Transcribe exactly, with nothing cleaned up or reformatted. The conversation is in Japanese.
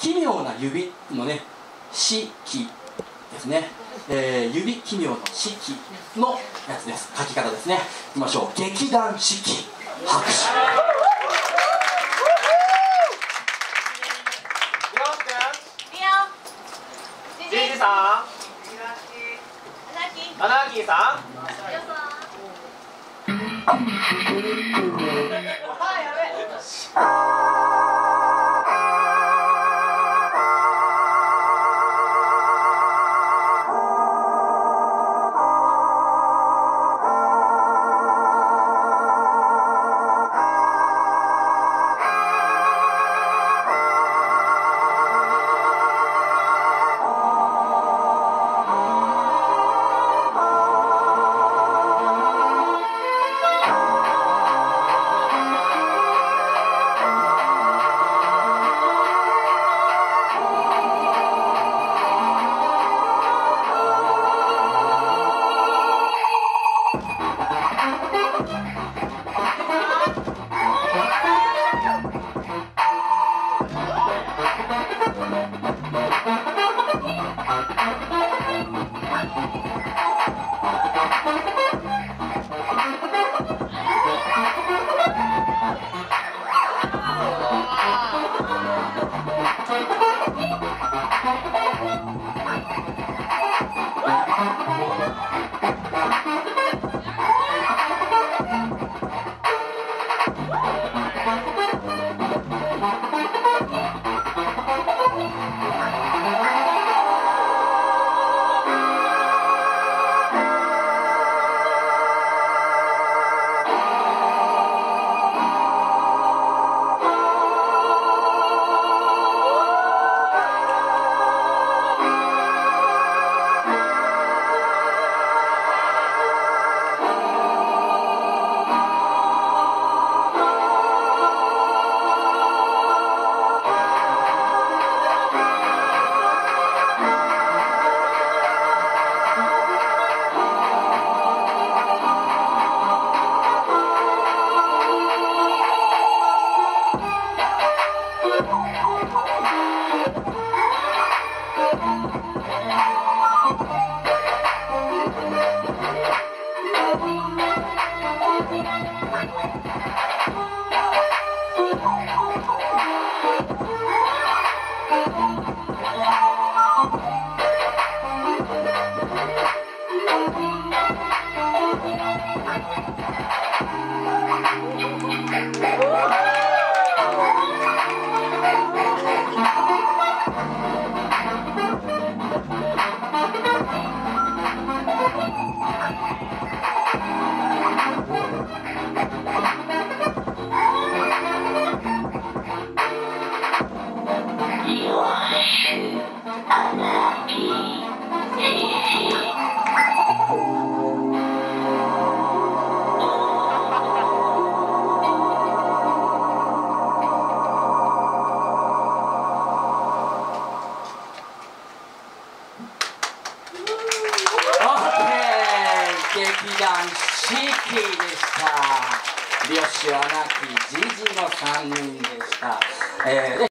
奇妙な指のね式ですね、えー、指奇妙の式のやつです。書き方ですね。いきましょう。劇団四季拍手。 ジジさん、アナーキーさん、はい、やべ。 劇団四季でした。リオシアナキジジのさんにんでした。えー